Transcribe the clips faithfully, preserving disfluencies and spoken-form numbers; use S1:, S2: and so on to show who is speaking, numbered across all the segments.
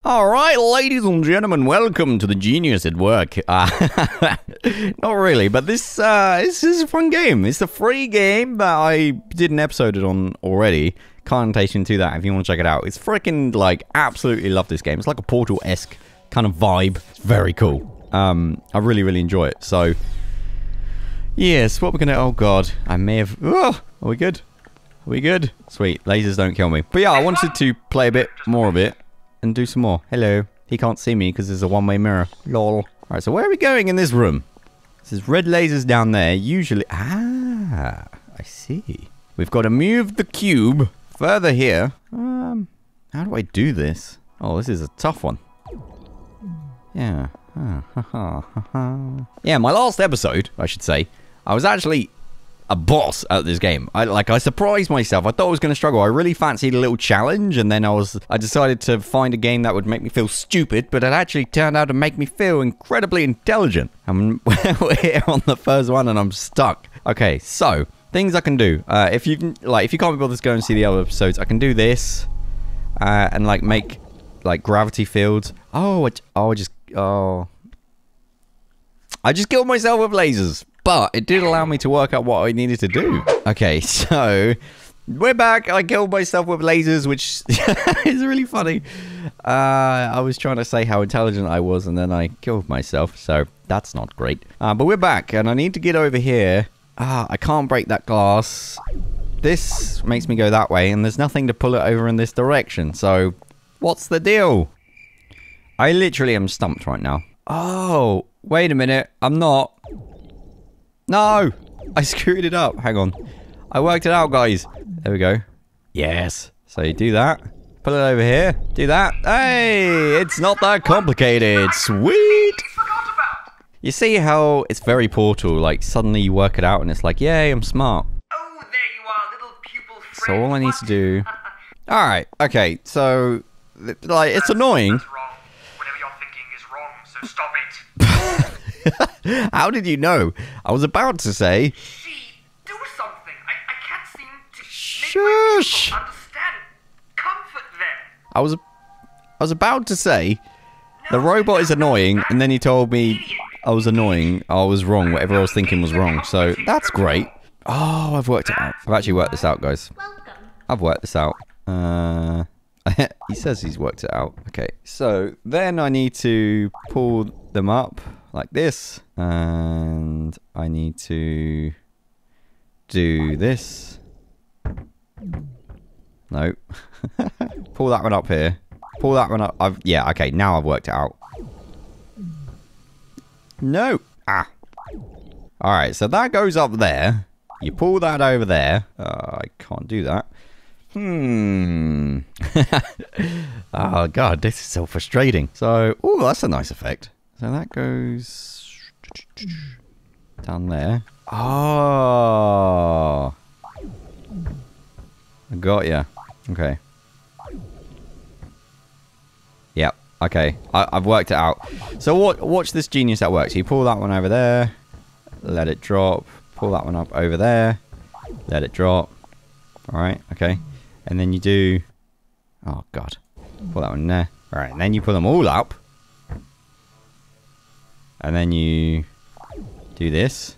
S1: All right, ladies and gentlemen, welcome to the Genius at Work. Uh, not really, but this uh, this is a fun game. It's a free game that I did an episode on already. Connotation to that if you want to check it out. It's freaking, like, absolutely love this game. It's like a Portal-esque kind of vibe. It's very cool. Um, I really, really enjoy it. So, yes, what we're going to... Oh, God. I may have... Oh, are we good? Are we good? Sweet. Lasers don't kill me. But yeah, I wanted to play a bit more of it. And do some more. Hello. He can't see me because there's a one-way mirror. Lol. Alright, so where are we going in this room? There's red lasers down there. Usually... Ah, I see. We've got to move the cube further here. Um, how do I do this? Oh, this is a tough one. Yeah. Yeah, my last episode, I should say, I was actually a boss at this game. I like I surprised myself. I thought I was going to struggle. I really fancied a little challenge, and then I was I decided to find a game that would make me feel stupid, but it actually turned out to make me feel incredibly intelligent. I'm we're here on the first one, and I'm stuck. Okay, so things I can do. Uh, if you can, like, if you can't be bothered to go and see the other episodes, I can do this, uh, and like make like gravity fields. Oh, I, oh, I just oh, I just killed myself with lasers. But it did allow me to work out what I needed to do. Okay, so we're back. I killed myself with lasers, which is really funny. Uh, I was trying to say how intelligent I was, and then I killed myself. So that's not great. Uh, but we're back, and I need to get over here. Ah, I can't break that glass. This makes me go that way, and there's nothing to pull it over in this direction. So what's the deal? I literally am stumped right now. Oh, wait a minute. I'm not. No! I screwed it up. Hang on. I worked it out, guys. There we go. Yes. So you do that. Put it over here. Do that. Hey! It's not that complicated. Sweet! You see how it's very Portal. Like, suddenly you work it out and it's like, yay, I'm smart.
S2: Oh, there you are, little pupil friend.
S1: So all I need to do... Alright. Okay. So, like, it's annoying.
S2: That's wrong. Whatever you're thinking is wrong, so stop it.
S1: How did you know? I was about to say...
S2: She, do something. I, I can't seem to
S1: Shush.
S2: make my people understand. Comfort them.
S1: I was... I was about to say... The robot is annoying, and then he told me I was annoying. I was wrong. Whatever I was thinking was wrong. So, that's great. Oh, I've worked it out. I've actually worked this out, guys. I've worked this out. Uh... he says he's worked it out. Okay, so then I need to pull them up like this, and I need to do this. No. Pull that one up here. Pull that one up. I've yeah. Okay, now I've worked it out. No. Ah. All right. So that goes up there. You pull that over there. Uh, I can't do that. Hmm. Oh, God, this is so frustrating. So, oh, that's a nice effect. So that goes down there. Oh. I got ya. Okay. Yep. Okay. I, I've worked it out. So what, watch this genius at work. So you pull that one over there. Let it drop. Pull that one up over there. Let it drop. All right. Okay. And then you do... Oh, God. Pull that one there. Alright, and then you pull them all up. And then you... do this.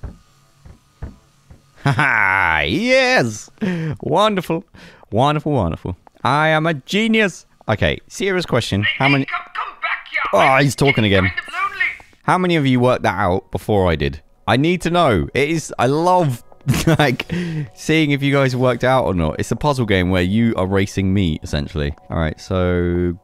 S1: Haha! Yes! Wonderful. Wonderful, wonderful. I am a genius! Okay, serious question. How many...
S2: Come, come back here.
S1: Oh, he's talking again.
S2: Kind of lonely.
S1: How many of you worked that out before I did? I need to know. It is... I love... like, seeing if you guys worked out or not. It's a puzzle game where you are racing me, essentially. Alright, so...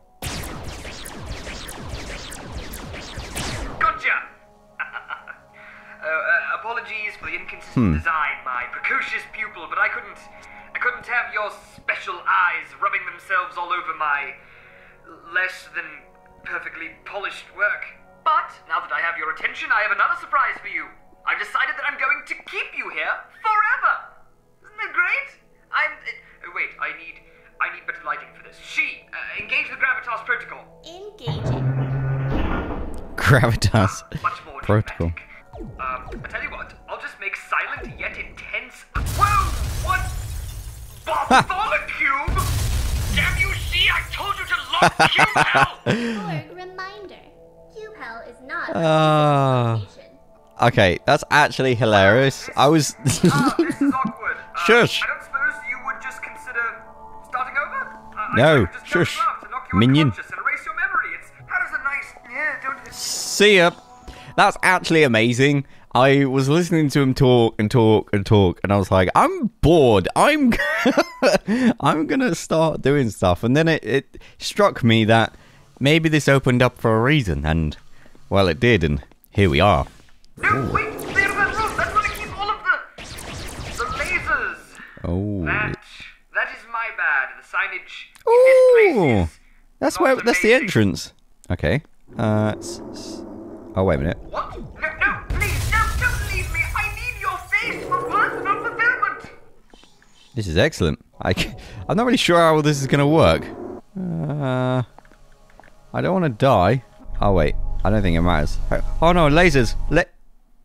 S2: Gotcha! uh, uh, apologies for the inconsistent
S1: Hmm.
S2: design, my precocious pupil, but I couldn't... I couldn't have your special eyes rubbing themselves all over my... less than perfectly polished work. But, now that I have your attention, I have another surprise for you. I've decided that I'm going to keep you here forever. Isn't that great? I'm... Uh, wait, I need... I need better lighting for this. She, uh, engage the Gravitas protocol.
S3: Engaging.
S1: Gravitas
S2: Uh, much more
S1: protocol.
S2: dramatic. Um, I tell you what, I'll just make silent yet intense... Whoa! What? Bartholomew? Damn you, she See, I told you to lock Cube Hell!
S3: Org reminder. Cube Hell is not a
S1: Ah.
S3: location.
S1: Okay, that's actually hilarious. I was...
S2: Oh, this is awkward. Uh,
S1: Shush.
S2: I don't suppose you would just consider starting over? Uh,
S1: No,
S2: I could just
S1: shush.
S2: jump you up to knock you
S1: Minion.
S2: unconscious and erase your memory. It's, how does a nice... Yeah, don't...
S1: See ya. That's actually amazing. I was listening to him talk and talk and talk, and I was like, I'm bored. I'm I'm gonna start doing stuff. And then it, it struck me that maybe this opened up for a reason, and well, it did, and here we are.
S2: No, wait, clear that room. That's where they keep all of the... the lasers.
S1: Oh,
S2: That... that is my bad. The signage in this place
S1: Ooh,
S2: is...
S1: that's
S2: not
S1: where that's the
S2: amazing.
S1: entrance. Okay. Uh. s- s- Oh wait a minute.
S2: What? No, no, please, no, don't leave me. I need your face for personal fulfillment.
S1: This is excellent. I c- I'm not really sure how this is gonna work. Uh. I don't want to die. Oh wait. I don't think it matters. Oh no, lasers. Let.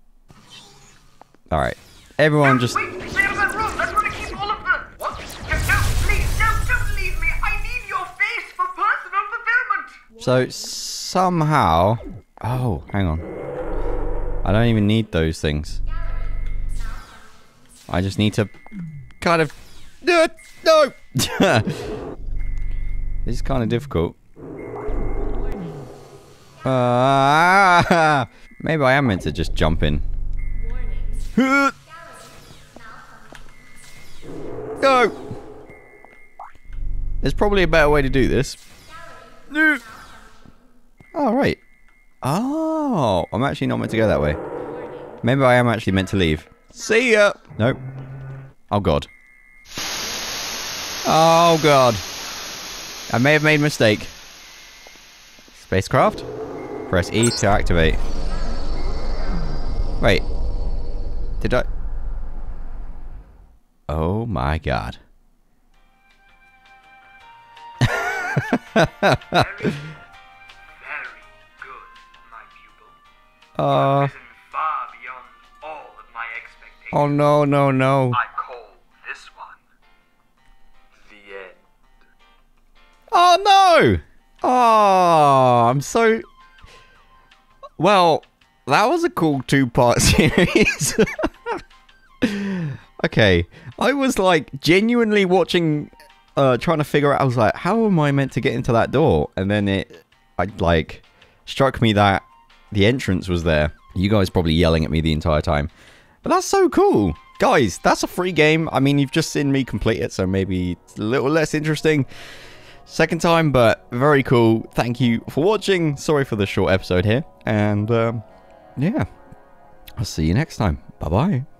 S1: All right. Everyone
S2: No,
S1: just.
S2: wait, clear that room. That's where they keep all of the... What? No, no, please, no, don't leave me. I need your face for personal fulfillment.
S1: So somehow. Oh, hang on. I don't even need those things. I just need to kind of. Uh, no. This is kind of difficult. Uh, maybe I am meant to just jump in. No. There's probably a better way to do this. No. Oh, right. Oh, I'm actually not meant to go that way. Maybe I am actually meant to leave. See ya. Nope. Oh, God. Oh, God. I may have made a mistake. Spacecraft? Press E to activate. Wait. Did I... Oh, my God.
S2: Very, very good, my pupil.
S1: Uh...
S2: Risen far beyond all of my expectations.
S1: Oh, no, no, no.
S2: I call this one the end.
S1: Oh, no! Oh, I'm so... Well, that was a cool two-part series. Okay, I was like genuinely watching, uh, trying to figure out, I was like, how am I meant to get into that door? And then it, I like, struck me that the entrance was there. You guys probably yelling at me the entire time. But that's so cool. Guys, that's a free game. I mean, you've just seen me complete it, so maybe it's a little less interesting second time, but very cool. Thank you for watching. Sorry for the short episode here. And, um, yeah, I'll see you next time. Bye-bye.